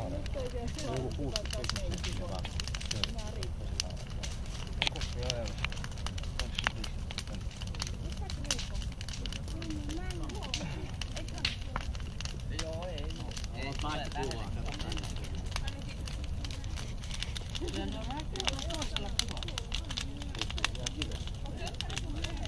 Joku 60 senttiä vaan. Joo, ei. Ei, kyllä ne on vähän toisella puolella.